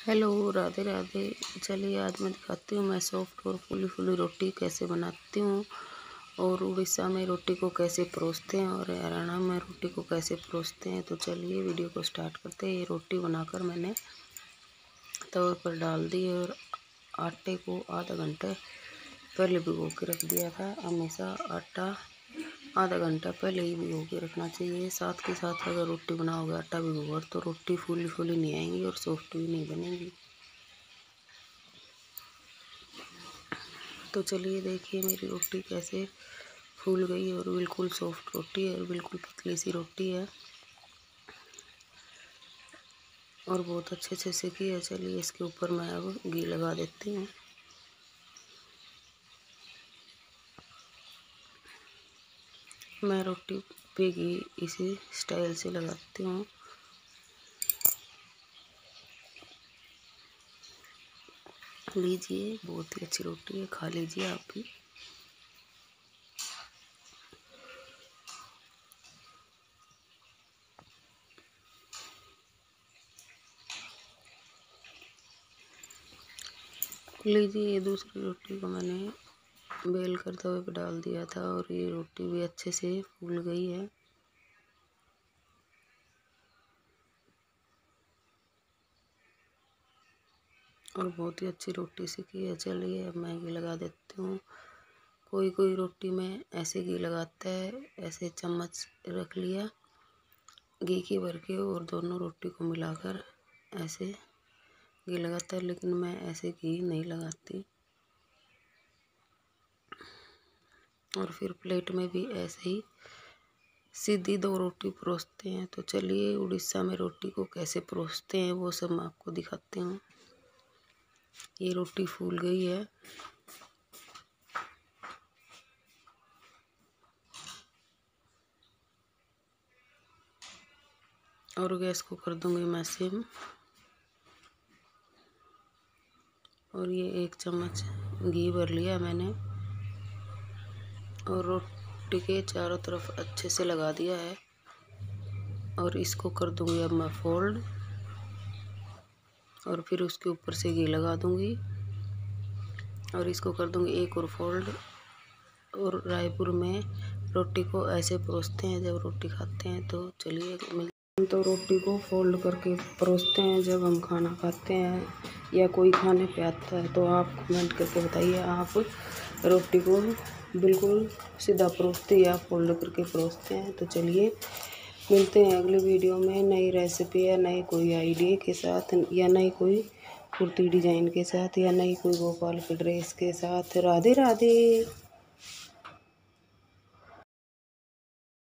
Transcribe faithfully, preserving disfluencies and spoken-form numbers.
Hello, Radhe Radhe. चलिए आज मैं दिखाती हूँ मैं सॉफ्ट और फूली फूली रोटी कैसे बनाती हूँ, और उड़ीसा में रोटी को कैसे परोसते हैं और हरियाणा में रोटी को कैसे परोसते हैं। तो चलिए वीडियो को स्टार्ट करते हैं। ये रोटी बनाकर मैंने तवे पर डाल दी और आटे को आधा घंटे पहले भिगो के रख दिया था। हमेशा आटा आधा घंटा पहले ही भिगो के रखना चाहिए। साथ के साथ अगर रोटी बनाओगे आटा भिगोकर तो रोटी फूली फूली नहीं आएंगी और सॉफ्ट भी नहीं बनेगी। तो चलिए देखिए मेरी रोटी कैसे फूल गई और बिल्कुल सॉफ्ट रोटी है और बिल्कुल पतली सी रोटी है और बहुत अच्छे से सेकी है। चलिए इसके ऊपर मैं अब घी लगा देती हूँ। मैं रोटी पे घी इसी स्टाइल से लगाती हूँ। लीजिए, बहुत ही अच्छी रोटी है, खा लीजिए आप भी। लीजिए, ये दूसरी रोटी को मैंने बेल कर तवे पे डाल दिया था और ये रोटी भी अच्छे से फूल गई है। और बहुत ही अच्छी रोटी सीखी है। चलिए अब मैं घी लगा देती हूँ। कोई कोई रोटी में ऐसे घी लगाता है, ऐसे चम्मच रख लिया घी की भर के और दोनों रोटी को मिलाकर ऐसे घी लगाता है, लेकिन मैं ऐसे घी नहीं लगाती। और फिर प्लेट में भी ऐसे ही सीधी दो रोटी परोसते हैं। तो चलिए उड़ीसा में रोटी को कैसे परोसते हैं वो सब मैं आपको दिखाती हूँ। ये रोटी फूल गई है और गैस को कर दूंगी मैं सिम। और ये एक चम्मच घी भर लिया मैंने और रोटी के चारों तरफ अच्छे से लगा दिया है। और इसको कर दूंगी अब मैं फोल्ड और फिर उसके ऊपर से घी लगा दूंगी और इसको कर दूंगी एक और फोल्ड। और रायपुर में रोटी को ऐसे परोसते हैं जब रोटी खाते हैं। तो चलिए मिलते हैं। तो रोटी को फोल्ड करके परोसते हैं जब हम खाना खाते हैं या कोई खाने पे आता है। तो आप कमेंट करके बताइए, आप रोटी को बिल्कुल सीधा परोसते या फोल्ड करके परोसते हैं। तो चलिए मिलते हैं अगली वीडियो में नई रेसिपी या नए कोई आइडिया के साथ या नई कोई कुर्ती डिजाइन के साथ या नई कोई भोपाल की ड्रेस के साथ। राधे राधे।